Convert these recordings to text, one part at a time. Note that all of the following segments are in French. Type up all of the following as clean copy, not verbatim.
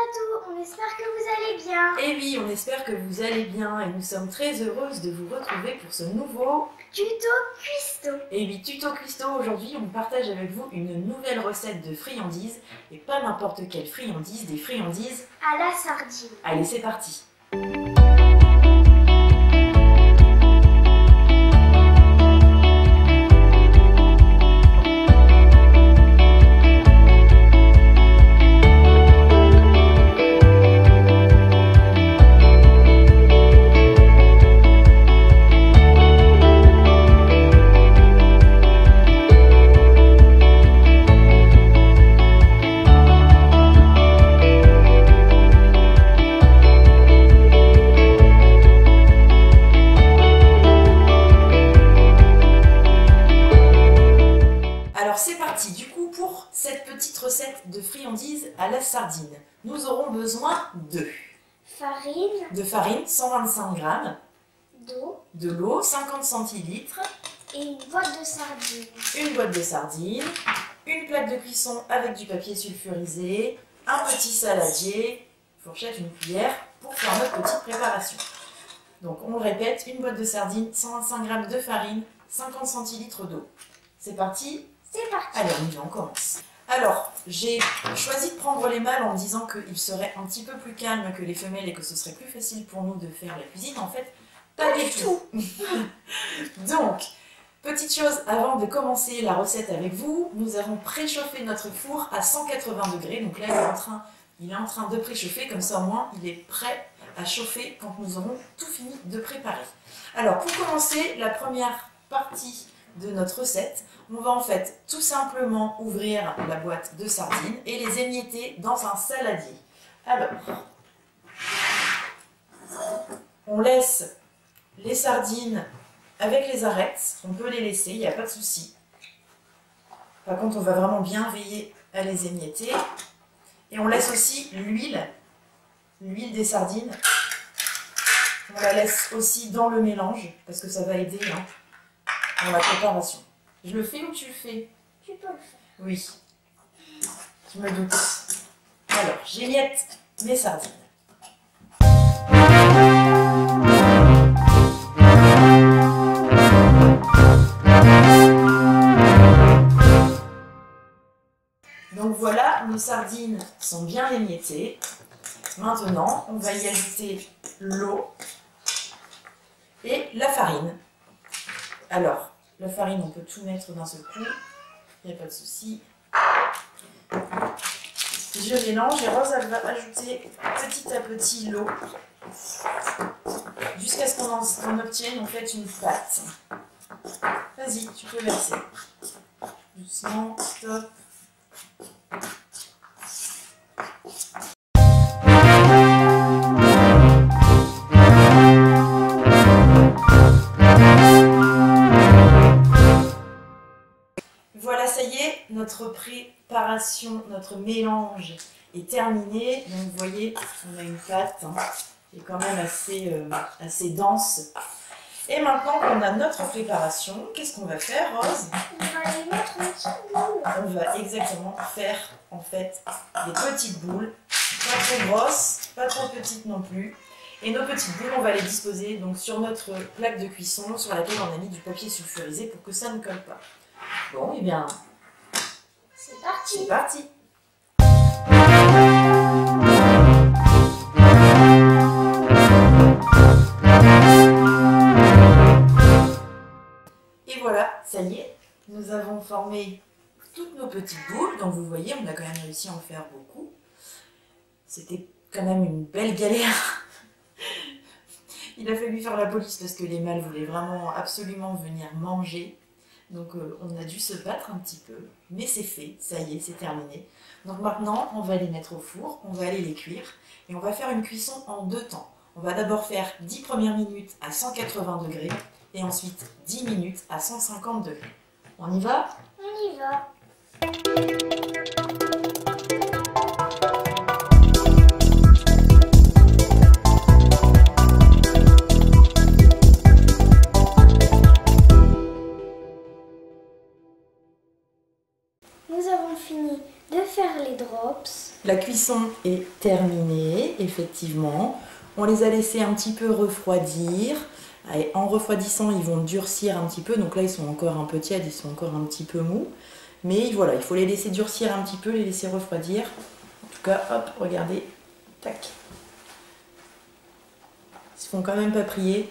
tout, on espère que vous allez bien. Et oui, on espère que vous allez bien et nous sommes très heureuses de vous retrouver pour ce nouveau tuto cuistot. Et oui, tuto cuistot. Aujourd'hui, on partage avec vous une nouvelle recette de friandises et pas n'importe quelle friandise, des friandises à la sardine. Allez, c'est parti. Alors c'est parti, du coup pour cette petite recette de friandises à la sardine, nous aurons besoin de farine 125 g, de l'eau 50 centilitres, et une boîte de sardines. Une boîte de sardines, une plaque de cuisson avec du papier sulfurisé, un petit saladier, fourchette, une cuillère pour faire notre petite préparation. Donc on le répète, une boîte de sardines, 125 g de farine, 50 centilitres d'eau. C'est parti? C'est parti. Allez, on y va, on commence. Alors, j'ai choisi de prendre les mâles en me disant qu'ils seraient un petit peu plus calmes que les femelles et que ce serait plus facile pour nous de faire la cuisine. En fait, pas du tout. Donc, petite chose, avant de commencer la recette avec vous, nous avons préchauffé notre four à 180 degrés. Donc là, il est en train de préchauffer, comme ça au moins, il est prêt à chauffer quand nous aurons tout fini de préparer. Alors, pour commencer, la première partie de notre recette, on va en fait tout simplement ouvrir la boîte de sardines et les émietter dans un saladier. Alors, on laisse les sardines avec les arêtes, on peut les laisser, il n'y a pas de souci. Par contre, on va vraiment bien veiller à les émietter. Et on laisse aussi l'huile des sardines. On la laisse aussi dans le mélange, parce que ça va aider dans la préparation. Je le fais ou tu le fais? Tu peux le faire. Oui, je me doute. Alors, j'émiette mes sardines. Donc voilà, nos sardines sont bien émiettées. Maintenant, on va y ajouter l'eau et la farine. Alors, la farine, on peut tout mettre d'un seul coup, il n'y a pas de souci. Je mélange et Rose, elle va ajouter petit à petit l'eau jusqu'à ce qu'on obtienne en fait une pâte. Vas-y, tu peux verser. Doucement, stop. Voilà, ça y est, notre préparation, notre mélange est terminé. Donc vous voyez, on a une pâte qui est quand même assez dense. Et maintenant qu'on a notre préparation, qu'est-ce qu'on va faire, Rose? On va les mettre en petites boules. On va exactement faire en fait des petites boules, pas trop grosses, pas trop petites non plus. Et nos petites boules, on va les disposer donc sur notre plaque de cuisson sur laquelle on a mis du papier sulfurisé pour que ça ne colle pas. Bon, et bien, c'est parti. C'est parti. Et voilà, ça y est, nous avons formé toutes nos petites boules. Donc vous voyez, on a quand même réussi à en faire beaucoup. C'était quand même une belle galère. Il a fallu faire la police parce que les mâles voulaient vraiment absolument venir manger. Donc on a dû se battre un petit peu, mais c'est fait, ça y est, c'est terminé. Donc maintenant, on va les mettre au four, on va aller les cuire, et on va faire une cuisson en deux temps. On va d'abord faire 10 premières minutes à 180 degrés, et ensuite 10 minutes à 150 degrés. On y va? On y va. Nous avons fini de faire les drops. La cuisson est terminée, effectivement. On les a laissés un petit peu refroidir. Et en refroidissant, ils vont durcir un petit peu. Donc là, ils sont encore un peu tièdes, ils sont encore un petit peu mous. Mais voilà, il faut les laisser durcir un petit peu, les laisser refroidir. En tout cas, hop, regardez. Tac. Ils se font quand même pas prier.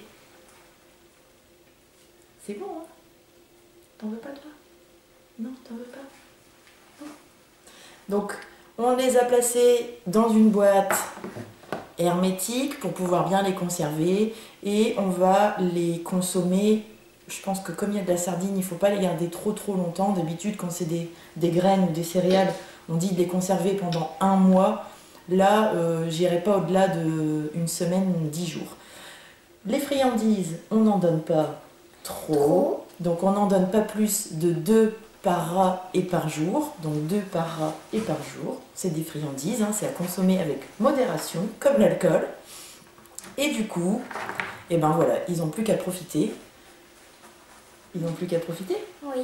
C'est bon, hein? T'en veux pas, toi? Non, t'en veux pas? Non. Donc, on les a placés dans une boîte hermétique pour pouvoir bien les conserver. Et on va les consommer. Je pense que comme il y a de la sardine, il ne faut pas les garder trop longtemps. D'habitude, quand c'est des graines ou des céréales, on dit de les conserver pendant 1 mois. Là, j'irai pas au-delà d'une semaine, 10 jours. Les friandises, on n'en donne pas trop. Donc on n'en donne pas plus de 2 par rat et par jour. Donc 2 par rat et par jour. C'est des friandises, hein, c'est à consommer avec modération, comme l'alcool. Et du coup, et ben voilà, ils n'ont plus qu'à profiter. Ils n'ont plus qu'à profiter. Oui.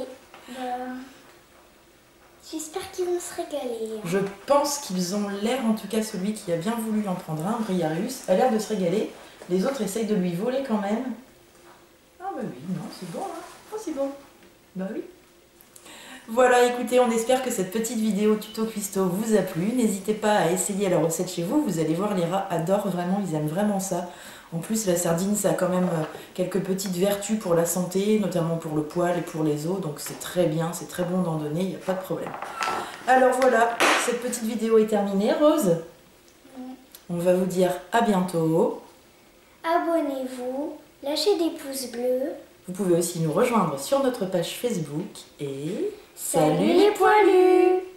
J'espère qu'ils vont se régaler. Je pense qu'ils ont l'air, en tout cas celui qui a bien voulu en prendre un, Briarus, a l'air de se régaler. Les autres essayent de lui voler quand même. Ah bah oui, non, c'est bon, hein. Oh, c'est bon. Bah oui. Voilà, écoutez, on espère que cette petite vidéo tuto cuistot vous a plu. N'hésitez pas à essayer la recette chez vous. Vous allez voir, les rats adorent vraiment, ils aiment vraiment ça. En plus, la sardine, ça a quand même quelques petites vertus pour la santé, notamment pour le poil et pour les os. Donc c'est très bien, c'est très bon d'en donner, il n'y a pas de problème. Alors voilà, cette petite vidéo est terminée. Rose, on va vous dire à bientôt. Abonnez-vous, lâchez des pouces bleus. Vous pouvez aussi nous rejoindre sur notre page Facebook et Salut les poilus!